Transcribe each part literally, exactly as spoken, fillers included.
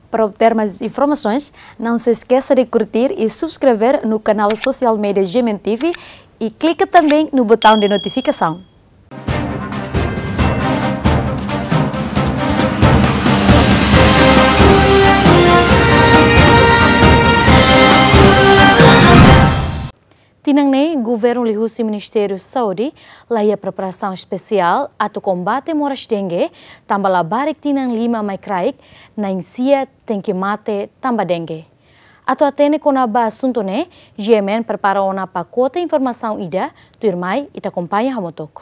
Para obter mais informações, não se esqueça de curtir e subscrever no canal social media G M N T V e clique também no botão de notificação. Tinangne, governo lihusi Ministério da Saúde, lá a preparação especial ato combate moras dengue, também lá barik tinang lima mai kraik, na insia tem que mate tamba dengue. Ato atene com a assunto né, G M N prepara uma pacote informação ida, tu irmai e te acompanha hamotok.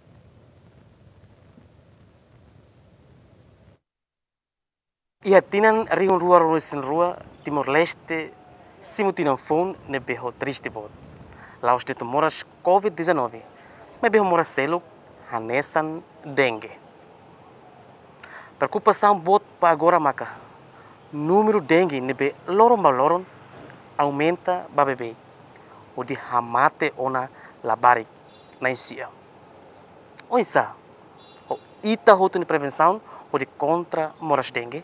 Ia tinang riun rua ruisin rua, Timor-Leste, simu tinang phone ne beho triste bod. Laos de moras COVID dezenove, mas bem moras selo, hanesan dengue. Preocupação bot para agora maca. Número dengue nebe loron ba loron aumenta ba bebê. O de hamate ona labarik na insia. O isa, o ita roto de prevenção o de contra moras dengue.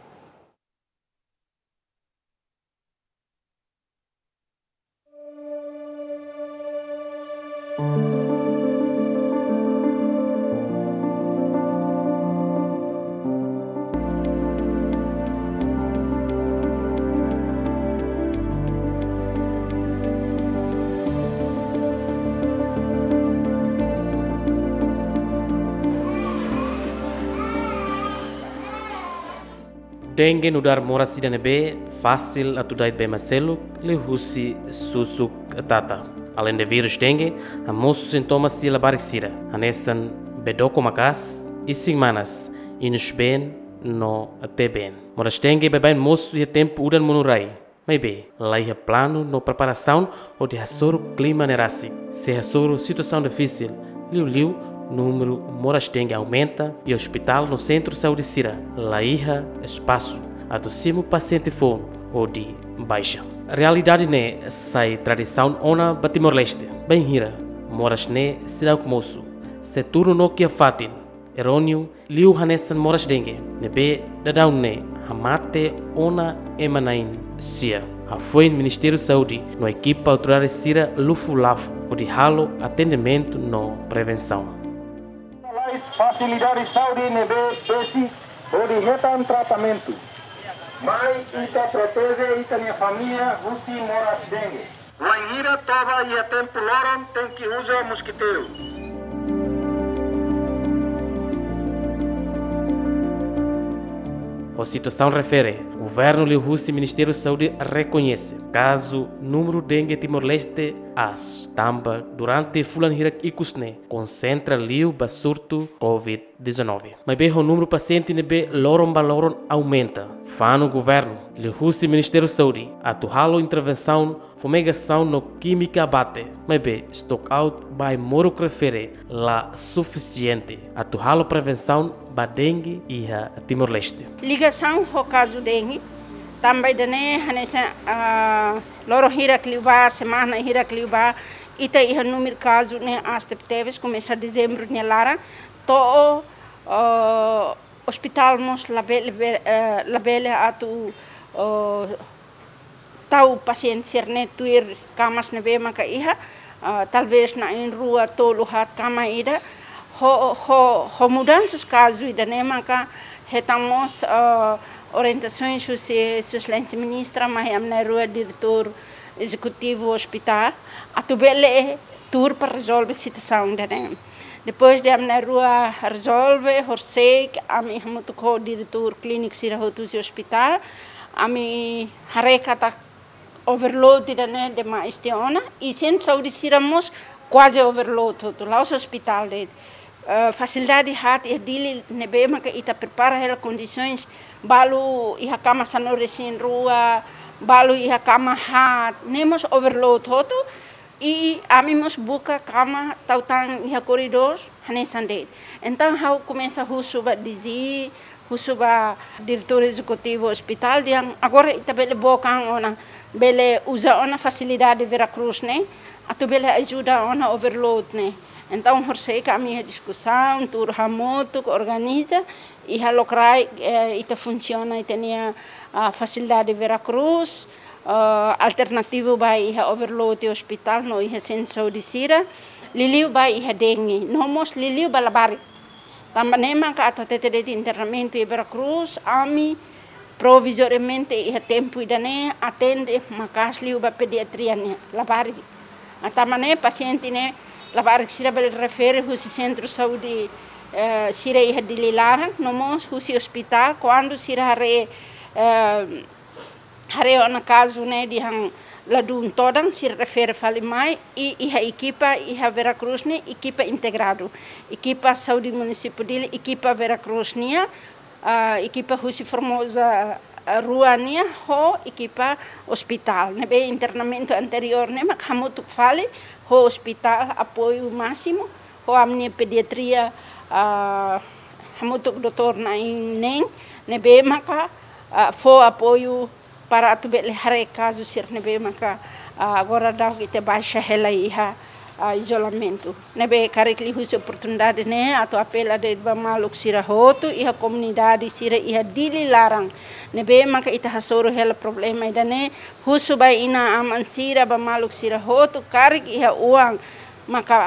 Dengue no dar mora sida nebe fácil atudai bem macelo le husi susuk tata. Além de vírus dengue, há muitos sintomas de labaricida. Anessan bedoko makas e semanas inus bem no até bem. Moras dengue bebem moço e tempo udan monurai. Mas bem, lá é plano no preparação ou de assoro clima nerasi. Se assoro situação difícil, liu liu número moras dengue aumenta e o hospital no centro de saúde sira. Lá iha espaço a do simo paciente fone ou de baixa. A realidade né sai tradição ona Timor-Leste. Bem hira, moras né cidau moço. Seturo no que fatin. Erônio liu hanesan moras dengue. Nebe dadau né hamate ona emanain sia. A foi no Ministério da Saúde no equipa autoridade sira lufu lafu o de halo atendimento no prevenção. Facilidade de saúde nebe desse ou de retan tratamento. Mas ita protege ita minha família rusi moras dengue. Lanhira tova e a tempo loron tem que usar mosquiteiro. A situação refere, o governo e o Ministério da Saúde reconhece caso número dengue Timor-Leste as tamba durante fulan hirak ikusne concentra liu basurto COVID dezenove. Mas bem o número paciente nebe loron ba loron aumenta. Fano governo e o Ministério da Saúde atuhalo intervenção fumigação no química bate. Mas bem stock out by moro refere la suficiente atuhalo prevenção ba dengue e a Timor-Leste. Ligação ao caso dengue, também dane hanesa loro hirak liubar semana hirak liubar ita iha número caso ne aste teves começa dezembro ne lara to hospital mos labele labele atu tau paciente serne tuir camas nebe maka iha talvez na in rua tolu hat kama ida ho ho ho mudanças caso ida ne maka retamos uh, orientações sobre a excelência ministra, mas é na rua diretor executivo do hospital, a tubele tour para resolver a situação dele. Depois de a na rua resolver, horsei, a mim muito com o diretor clínico sira do hospital, a mim harekata overload dele de mais de ona e sem saúde siramos quase overload todo lá o hospital dele. Uh, facilidade hat e dili nebe maka ita prepara hela condições balu iha kama sanore sin rua balu iha kama hat nemos overload todo e amimos buka kama tautang iha corredor hanesan date então how começa husuba dizi husuba diretor executivo hospital yang agora ita bele bokang ona bele usa ona facilidade Veracruz né atu bele ajuda ona overload né. Então, horsei que a minha discussão, tur hamoto organiza e halokrai ita funciona e tinha a facilidade Veracruz, uh, alternativo vai iha overload hospital no iha senso di sira, liliu vai iha dengue, nomos liliu balabari. Também ka ato tete de internamento em Veracruz, ami provisoriamente iha tempo idane atende makas liu ba pediatria ne labari. Atamane paciente ne labari sira bel refere husi centro saúde uh, sira iha dililarang nomos husi hospital quando sira hare uh, hare ona caso ne di hang ladun todang sira refere fali mai i iha equipa iha Veracruz ne equipa integrado equipa saúde município dele equipa Veracruz nia uh, equipa husi Formosa rua nia ho equipa hospital ne be internamento anterior ne mak hamutuk fali ho hospital apoio máximo ho amnia pediatria uh, hamutuk doutor na neng ne be maka uh, fo apoio para tu bele hare caso sir ne be maka uh, agora dau kita baixa hela iha uh, isolamento ne be karikli husi oportunidade ne atau apela de bamaluk sira hotu iha comunidade sira iha dili larang ne be maka ita hasoro hela problema idane husu bai ina aman sira bamaluk sira hotu karik iha uang maka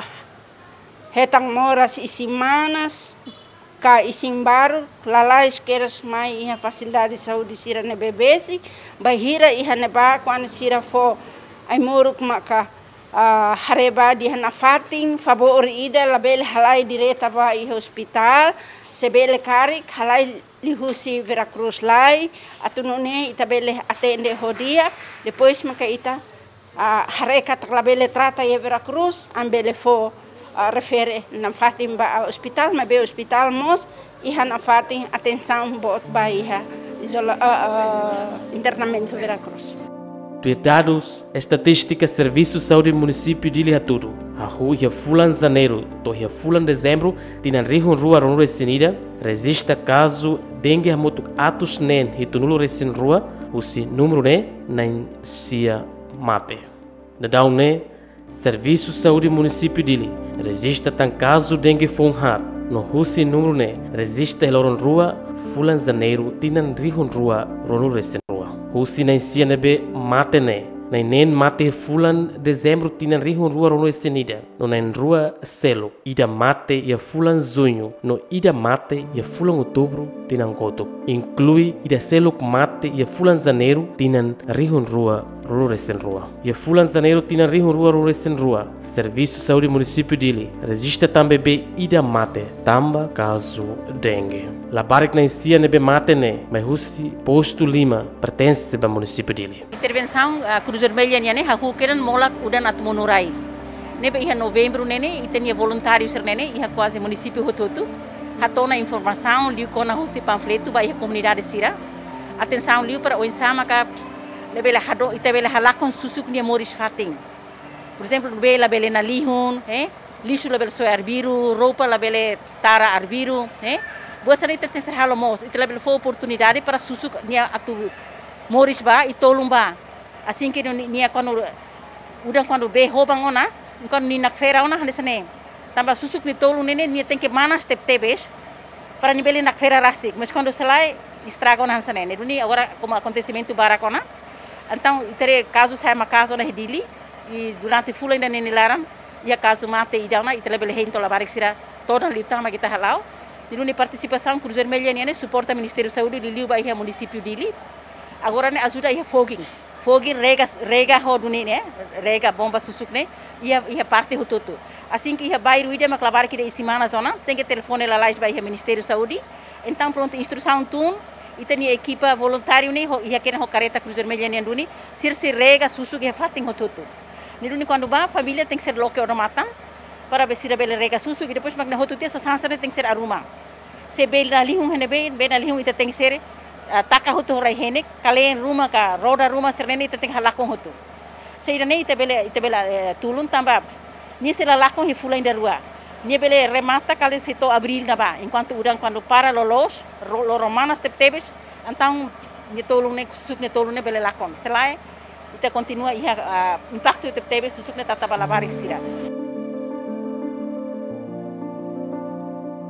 hetang moras isimanas ka isim baru lalai skeras mai iha facilidade saúde sira ne bebesi bahira iha ne ba kwan sira fo ai moruk maka uh, hareba di hana fating favor ida label halai direta ba iha hospital sebele karik halai lihusi Veracruz lai atunune ita bele atende hodia depois maka ita uh, hareka taklabele trata e Veracruz ambele fo Uh, refere na fatin ba uh, hospital mas be hospital mos iha na fatin atenção bot ba iha isola uh, uh, internamento Veracruz. De dados estatísticas serviço saúde município de Lihaturu a rua ia fulan janeiro to ia fulan dezembro tinan rihun rua ronu resinida resista caso dengue hamutuk atus nen hitunulo resin rua usi número ne nain sia mate da daun ne serviço saúde município dele resista tan caso dengue fonhat no husi número ne resista eloron rua fulan janeiro tinan rihun rua ronu resen rua husi na sia nebe mate ne na nen mate fulan dezembro tinan rihun rua ronu esenida no na rua selo ida mate ia fulan junho no ida mate ia fulan outubro tinan kotok inclui ida selo mate ia fulan janeiro tinan rihun rua ronu resen rua ia fulan janeiro tinan rihun rua ronu resen rua serviço saúde município dele resista também be ida mate tamba caso dengue labarik na sia nebe mate ne mas husi posto Lima pertence ao município dele intervenção a Cruz Vermelha ne haku keran molak udan at monurai nebe iha novembro nene itenia voluntário ser nene iha quase município hototu hatona informação liu kona husi panfleto ba iha comunidade sira atenção liu para o ensama ka nebe la hado itebe la halakon susuk ni moris fating por exemplo nebe la bele na lihun eh lixo la bele so arbiru roupa la bele tara arbiru eh buat sana ita ter halo mos ita la bele fo oportunidade para susuk nia atu moris ba itolum ba assim que nia quando udah quando be hobang ona quando ni nak feira ona hanesane tamba susuk ni tolu nene nia tem que manas tep tebes para ni bele nak feira rasik mas quando selai estraga ona hanesane ne duni agora como acontecimento barakona então itere caso sai uma casa na redili e durante fula ainda nene laram ia caso mate idana itele bele hento la barik sira toda lita ma kita halau di duni participação Cruz Vermelha ne suporta Ministério da Saúde de Liu ba ia município dili agora ne ajuda ia fogging fogging rega rega hoduni ne rega bomba susuk ne ia ia parte hututu assim que ia bairro ide ma clavar que de semana zona tem que telefone lá lá ba ia Ministério da Saúde então pronto instrução tun e tem equipa voluntário ne ia querer ho careta Cruz Vermelha ne duni sir se rega susuk ia fating hututu ne duni quando ba família tem que ser loque ou matan para ver se a bele rega susuk e depois magna hututu essa sansa tem que ser aruma se bel na lihun hene be be na lihun ita tem que ser taka hutu rai hene kalen rumah ka roda rumah sernene ita tem que halakon hutu se ida ne ita bele ita bela tulun tamba ni se la lakon hi fula inda rua ni bele remata kalen se to abril na ba enquanto udang quando para lolos lo romanas tep tebes então ni tolun ne susuk ne tolun ne bele lakon selai ita continua ia uh, impacto tep tebes susuk ne tata balabarik sira.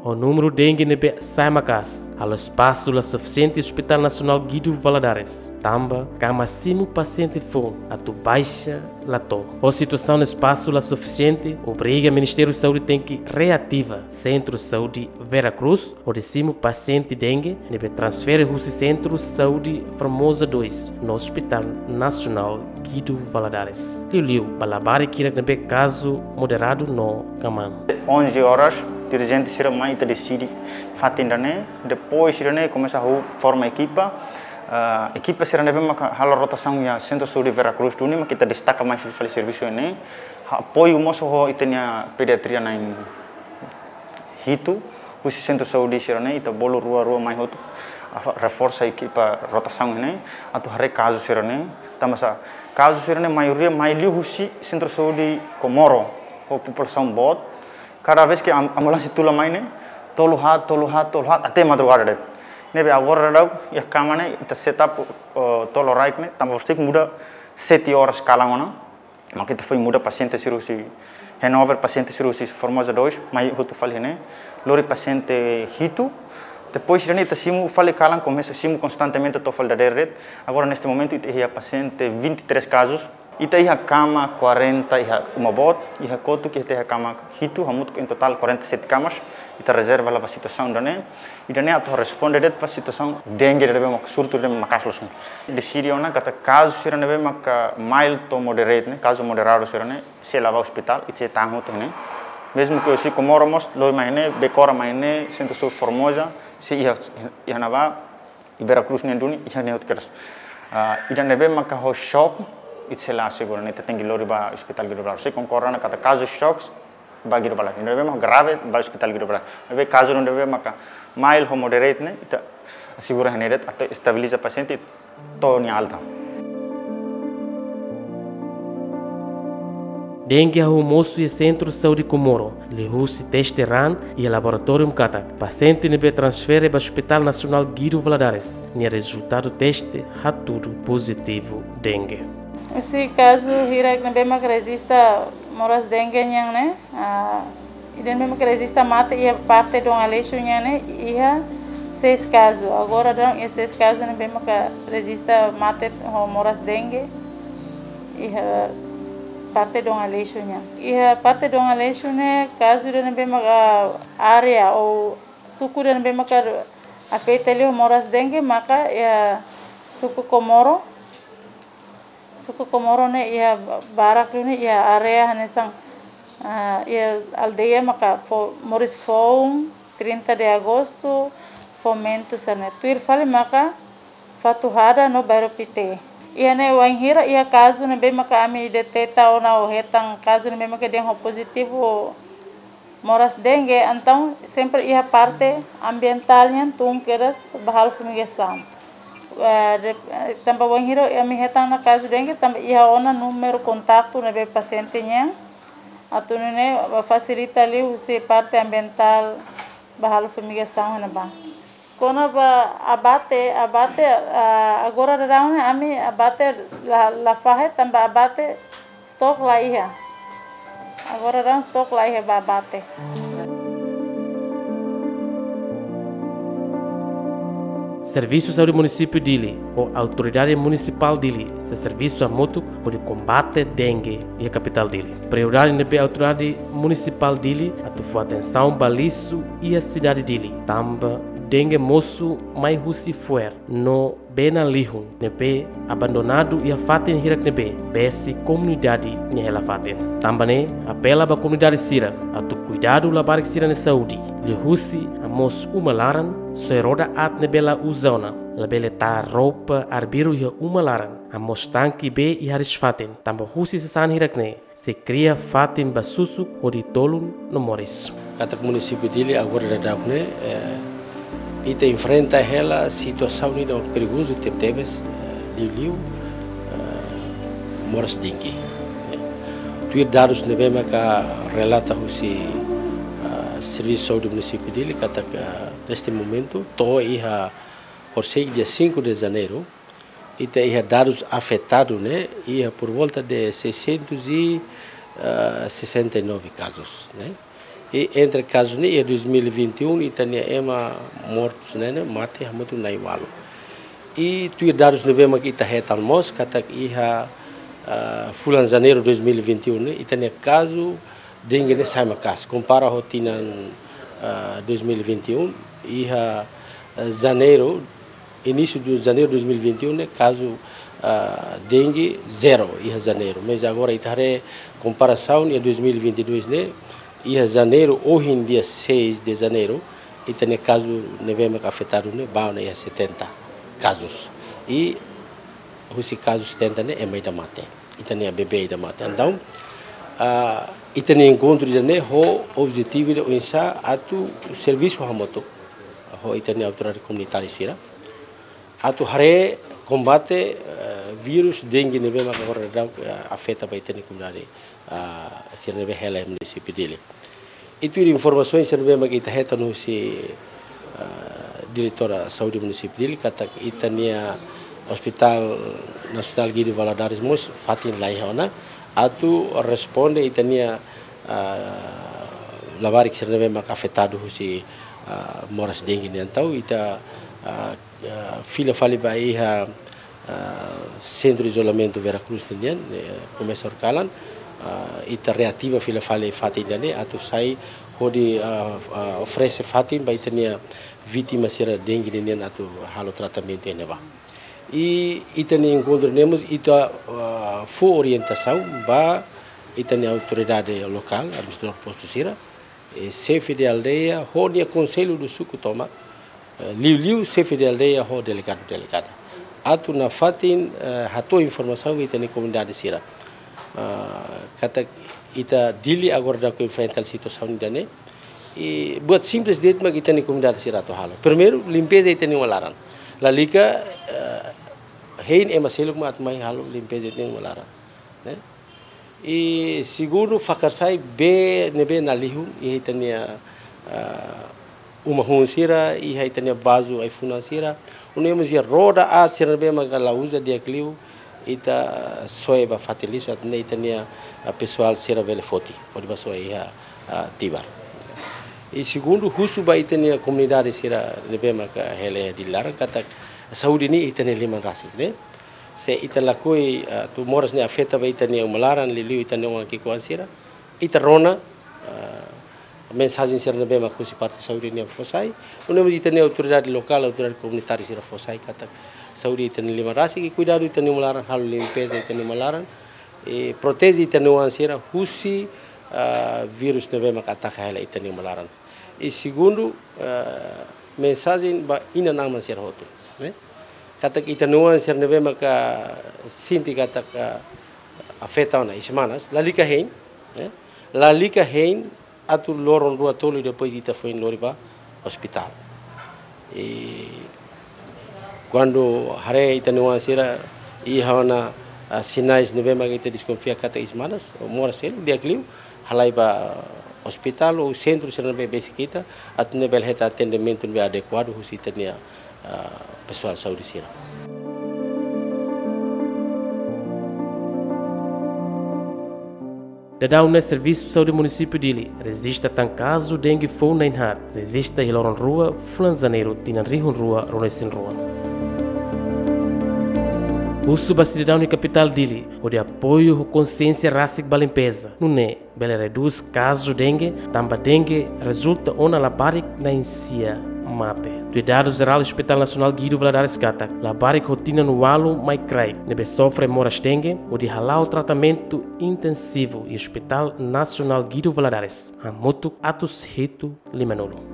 o número de dengue nebe sai macas, halo espaço la suficiente Hospital Nacional Guido Valadares, tamba cama simo paciente fome, a tu baixa la to. O situação no espaço la suficiente, obriga o Ministério da Saúde tem que reativa Centro de Saúde Veracruz, o décimo paciente dengue, nebe transfere o Centro de Saúde Formosa dois, no Hospital Nacional Guido Valadares. Liu Liu, balabari kira nebe caso moderado no Caman. onze horas, dirigente sira mai te decide fatindane, depois sira ne começa a formar equipa. Uh, equipa sira nebe maka halo rotação ya Centro de Saúde Veracruz tu ni maka kita destaca mais fale serviço ne. Apoio moço ho itenia pediatria na Hito, o Centro de Saúde sira ne ita bolo rua rua mai hotu. Reforça a equipa rotação ne, atu hare caso sira ne. Tamasa caso sira ne maioria mai liu husi Centro de Saúde Comoro, a população bot. Cada vez que a ambulância tula mai ne, tolo hat, tolo hat, tolo hat, até madrugada det. Nebe agora rau, ia cama ne, ita setup uh, tolo raik ne, tambah stik muda sete horas kalang ona. Maka ita foi muda paciente cirurgi, Hanover paciente cirurgi Formosa dois, mai hutu fali ne, lori paciente Hito. Depois já ita simu fali kalang, começa simu constantemente to fali da red. Agora neste momento ita ia paciente vinte e três casos. Ita ia cama quarenta ia uma bot, ia kotu que ita ia cama Hito, hamut em total quarenta e sete camas. Ita reserva lá para a situação dane. E dane atu responde det para a situação dengue deve mak surto deve makaslos. Decide ona kata caso sira deve mak mild to moderate ne, caso moderado sira ne, se lava hospital, itse tango to ne. Mesmo que se comoramos, lo imagine, becora imagine, Centro de Saúde Formosa, se ia ia nava, e Veracruz nem duni, ia nem outras. E dane deve mak ho shock, itse lá segura ne, tem que lori ba hospital Guido. Se concorra na kata caso shocks bagi do balai. Não devemos grave ba hospital Guido. Deve caso não deve maka mild ou moderate ne, ita segura nedet atau estabiliza paciente to ni alta. Dengue é o moço e Centro de Saúde Comoro, lehusi teste ran e laboratório mkatak. Paciente nebe transfere para o Hospital Nacional Guido Valadares. Ni resultado teste ha tudo positivo dengue. Esse caso hirak nebe mak resista moras dengue yang ne, idan nebe mak resista mata ia parte dong aleixo yang ne ia seis casos. Agora dong ia seis casos nebe mak resista mata moras dengue ia parte dong aleixo yang. Ia parte dong aleixo ne caso idan nebe mak area ou suku idan nebe mak afeta leo moras dengue maka ia suku Comoro. Suku Comoro ne ia barak ne ia area hanesang uh, ia aldeia maka fo Moris Foum trinta de agosto fomento sarne tuir fale maka fatuhada no bairro Pite. Ia ne wanghira ia caso ne be maka ami deteta ona o hetang caso ne be maka dengo positivo moras dengue então sempre ia parte ambientalnya tungkeras bahal fumigação. Uh, tambah wang hiro ya mi hetang na caso dengue tambah ia ona número contato na be paciente nya atau ne facilita ali usi parte ambiental bahalo fumigação na ba kona ba abate abate uh, agora raun ami abate la la fahe tambah abate stok la ia agora raun stok la ia ba abate. Serviço de Saúde Município Dili, ou Autoridade Municipal Dili, se serviço a moto para combate dengue e a capital Dili. Prioridade na Autoridade Municipal Dili, a tu atenção baliço e a cidade Dili. Tamba dengue moço mais husi fuer no bena lihun nebe abandonado e a faten hirak nebe besi comunidade ni hela faten. Tamba ne apela ba comunidade sira a tu cuidado la barik sira ne saúde. Li husi a mos umalaran soeroda at nebela uzona la bele ta roupa arbiru ia umalaran a mos tanki be i haris faten. Tamba husi se san hirak ne se cria faten basusu o di tolun no moris. Kata município dele agora da Daphne e te enfrenta ela situação de perigoso que teve de liu moras dengue. Tu dados ne vema ka relata husi serviço do município dele kata neste momento to ia por ser dia cinco de janeiro e te ia dados afetados né ia por volta de seiscentos e sessenta e nove casos né. E entre casos ni e dois mil e vinte e um itania ema mortos nene mate hamutu nai walu. E tu dados novembro que ita hetal mos katak iha uh, fulan janeiro dois mil e vinte e um ne itania caso dengue ne sai makas compara rotina uh, dois mil e vinte e um iha uh, janeiro início de janeiro dois mil e vinte e um ne caso uh, dengue zero iha janeiro, mas agora itare comparação em dois mil e vinte e dois ne ia janeiro, hoje em dia seis de janeiro, e tem caso nevema afetado né, bau né, setenta casos. E os casos setenta né, é mais da mate. E tem a bebê da mate. Então, uh, e tem encontro de né, o objetivo de usar atu serviço hamoto. Ho e tem a autoridade comunitária sira. Atu hare combate uh, vírus dengue nevema agora afeta para ter comunidade. Uh, sira neve hela em município dele. Itu informações serve bagi kita heta no si uh, diretora saúde município dele kata itania hospital nasional Guido Valadares mos fatin lai hona atu responde itania uh, labarik serve mak afetado si uh, moras dengue então ita uh, uh, fila fali bai ha uh, centro de isolamento Veracruz nian uh, começar kalan Uh, ita reativa fila fale fatin dane atau sai hodi uh, uh, oferece fatin ba itania vítima sera dengue nenen atau halo tratamento neba e itani encontramos ita uh, fu orientação ba itani autoridade local administrador posto sira e chefe de aldeia hodi conselho do suco toma uh, liu liu chefe de aldeia ho delegado delegada atu na fatin uh, hato informação itani comunidade sira Uh, kata ita dili agora da ko enfrentar situação dane e buat simples det mag ita ni comunidade sirato halo primeiro limpeza ita ni walaran la liga uh, hein e maseluk mat mai halo limpeza ita ni walaran né e segundo fakarsai be nebe na lihu e ita ni uh, uma hun sira e ita ni bazu ai funa sira unemos ia roda at sira be magala usa dia kliu ita soeba fatiliso atne itania pessoal sera vele foti pode passar aí a tibar e segundo husu ba itania comunidade sera nebema ka hele dilarang kata saúde ni itania liman rasi ne se itala koi tu moras ne afeta ba itania malaran liliu itania wan ki kuansira itarona mensagem sera nebema ku si parte saúde ni fosai unemos itania autoridade local autoridade comunitária sera fosai kata saúde itani lima rasi que cuidado itani malaran halo limpeza itani malaran e protege itani wansira husi uh, vírus neve makataka hala itani malaran e segundo uh, mensagem ba ina nang mansira hotu né kata itani wansira neve maka sinti kata afeta na semanas lalika hein né lalika hein atu loron rua tolo depois ita foi em Loriba hospital e quando hare itanuan sira i hawana uh, sinais novembro que te desconfia kata ismanas mora sel dia kliu halai ba hospital ou centro sira be besikita atne bel heta atendimento be adequado husitania uh, pessoal saúde sira Dadau na serviço saúde município dele resiste tan caso dengue foi na inhar resiste hiloron rua flanzaneiro tinan rihun rua ronesin rua o subcidadão na capital dele, o de apoio à consciência racial da limpeza. Não é, bele reduz caso dengue, também dengue resulta ona labarik na insia mate. Do dados geral do Hospital Nacional Guido Valadares Gata, labarik rotina no walo mai crai, nebe sofre moras dengue, o de halau tratamento intensivo e Hospital Nacional Guido Valadares, a moto atos hito limanolo.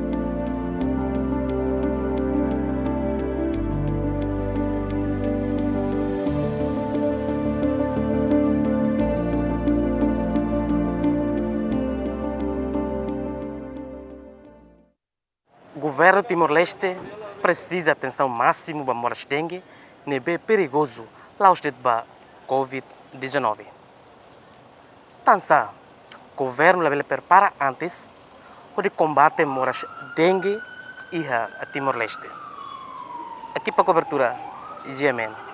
O governo Timor-Leste precisa atenção máxima para moras dengue, nebe perigoso lá os ba covid dezenove. Tansa, o governo leva prepara antes de combate moras dengue e a Timor-Leste. Aqui para cobertura, G M N.